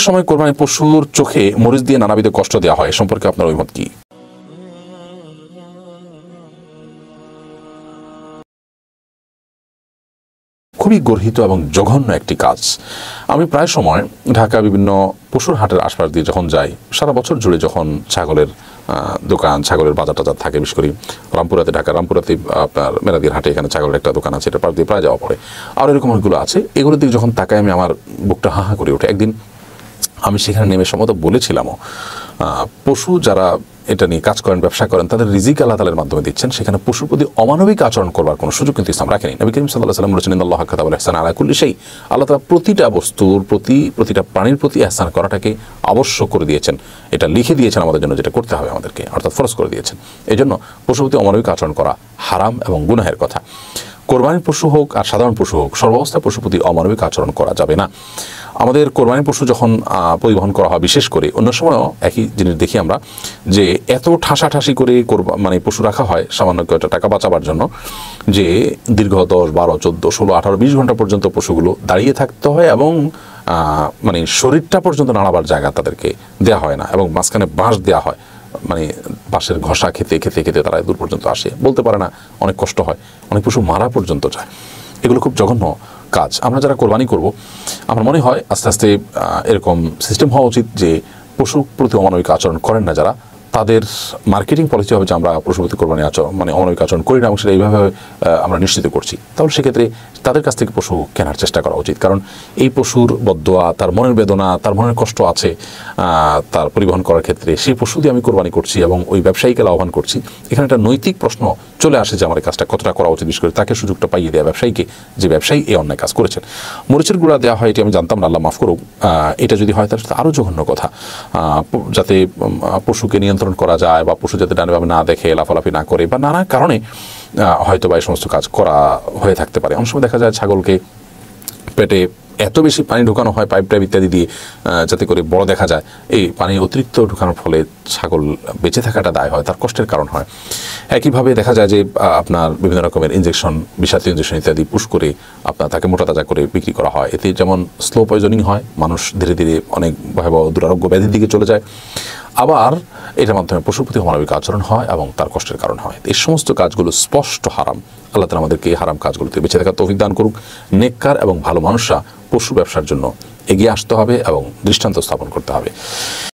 সময় কোরবানি পশুর চোখে মরিচ দিয়ে নানাবিধ কষ্ট দেওয়া হয় সম্পর্কে আপনার অভিমত কি? খুবই গর্হিত এবং জঘন্য একটি কাজ। আমি প্রায় সময় ঢাকা বিভিন্ন পশুর হাটের আশপাশ দিয়ে যখন যাই, সারা বছর জুড়ে যখন ছাগলের দোকান, ছাগলের বাজার টাজার থাকে, বিশেষ করে রামপুরাতে, ঢাকা রামপুরাতে আপনার মেরাদির হাটে এখানে ছাগলের একটা দোকান আছে, এটা পাশ দিয়ে প্রায় যাওয়া পড়ে। আর এরকম অনেকগুলো আছে, এগুলোর দিকে যখন তাকাই আমি আমার বুকটা হাহা করে ওঠে। একদিন আমি সেখানে নেমে সম্ভবত বলেছিলামও, পশু যারা এটা নিয়ে কাজ করেন, ব্যবসা করেন, তাদের রিজিক আল্লাহ তাআলার মাধ্যমে দিচ্ছেন, সেখানে পশুর প্রতি অমানবিক আচরণ করবার কোনো সুযোগ কিন্তু ইসলাম রাখেনি। নবী করিম সাল্লাল্লাহু আলাইহি ওয়াসাল্লাম বলেছেন, ইন্নাল্লাহা কাতাবাল ইহসানা আলা কুল্লি শাই। আল্লাহ তাআলা প্রতিটা বস্তুর প্রতি, প্রতিটা প্রাণীর প্রতি ইহসান করাটাকে আবশ্যক করে দিয়েছেন, এটা লিখে দিয়েছেন আমাদের জন্য, যেটা করতে হবে আমাদেরকে, অর্থাৎ ফরজ করে দিয়েছেন। এই জন্য পশুর প্রতি অমানবিক আচরণ করা হারাম এবং গুনাহের কথা। কোরবানির পশু হোক আর সাধারণ পশু হোক, সর্বাবস্থায় পশুর প্রতি অমানবিক আচরণ করা যাবে না। আমাদের কোরবানির পশু যখন পরিবহন করা হয়, বিশেষ করে অন্য সময়ও একই জিনিস দেখি আমরা, যে এত ঠাসাঠাসি করে মানে পশু রাখা হয় সামান্য কয়েকটা টাকা বাঁচাবার জন্য, যে দীর্ঘ 10, 12, 14, 16, 18, 20 ঘন্টা পর্যন্ত পশুগুলো দাঁড়িয়ে থাকতে হয় এবং মানে শরীরটা পর্যন্ত নাড়াবার জায়গা তাদেরকে দেওয়া হয় না, এবং মাঝখানে বাঁশ দেওয়া হয়, মানে বাঁশের ঘষা খেতে খেতে খেতে তারা দূর পর্যন্ত আসে, বলতে পারে না, অনেক কষ্ট হয়, অনেক পশু মারা পর্যন্ত যায়। এগুলো খুব জঘন্য কাজ। আমরা যারা কোরবানি করব, আমার মনে হয় আস্তে আস্তে এরকম সিস্টেম হওয়া উচিত যে পশু প্রতি অমানবিক আচরণ করেন না যারা, তাদের মার্কেটিং পলিসি হবে যে আমরা পশুর প্রতি কোরবানি আচরণ মানে অমানবিক আচরণ করি না, এবং সেটা এইভাবে আমরা নিশ্চিত করছি। তাহলে সেক্ষেত্রে তাদের কাছ থেকে পশু কেনার চেষ্টা করা উচিত, কারণ এই পশুর বদদোয়া, তার মনের বেদনা, তার মনের কষ্ট আছে তার পরিবহন করার ক্ষেত্রে, সেই পশু দিয়ে আমি কোরবানি করছি এবং ওই ব্যবসায়ীকে লাভবান করছি। এখানে একটা নৈতিক প্রশ্ন চলে আসে যে আমার এই কাজটা কতটা করা উচিত, বিশেষ করে তাকে সুযোগটা পাইয়ে দেওয়া ব্যবসায়ীকে, যে ব্যবসায়ী এই অন্যায় কাজ করেছেন। মরিচের গুঁড়া দেওয়া হয়, এটি আমি জানতাম না, আল্লাহ মাফ করুক। এটা যদি হয় তার সাথে আরও জঘন্য কথা, যাতে পশুকে নিয়ন্ত্রণ করা যায়, বা পশু যাতে ডানেভাবে না দেখে, লাফালাফি না করে, বা নানা কারণে হয়তো বা এই সমস্ত কাজ করা হয়ে থাকতে পারে। অনেক সময় দেখা যায় ছাগলকে পেটে এত বেশি পানি ঢোকানো হয় পাইপ টাইপ ইত্যাদি দিয়ে, যাতে করে বড় দেখা যায়। এই পানি অতিরিক্ত ঢোকানোর ফলে ছাগল বেঁচে থাকাটা দায় হয়, তার কষ্টের কারণ হয়। একইভাবে দেখা যায় যে আপনার বিভিন্ন রকমের ইনজেকশন, বিষাক্ত ইনজেকশন ইত্যাদি পুশ করে আপনার তাকে মোটা তাজা করে বিক্রি করা হয়। এতে যেমন স্লো পয়জনিং হয়, মানুষ ধীরে ধীরে অনেক ভয়াবহ দুরারোগ্য ব্যাধির দিকে চলে যায়, আবার এটার মাধ্যমে পশুর প্রতি অমানবিক আচরণ হয় এবং তার কষ্টের কারণ হয়। এই সমস্ত কাজগুলো স্পষ্ট হারাম। আল্লাহ তাআলা আমাদেরকে এই হারাম কাজগুলোতে বেঁচে থাকার তৌফিক দান করুক। নেককার এবং ভালো মানুষরা পশু ব্যবসার জন্য এগিয়ে আসতে হবে এবং দৃষ্টান্ত স্থাপন করতে হবে।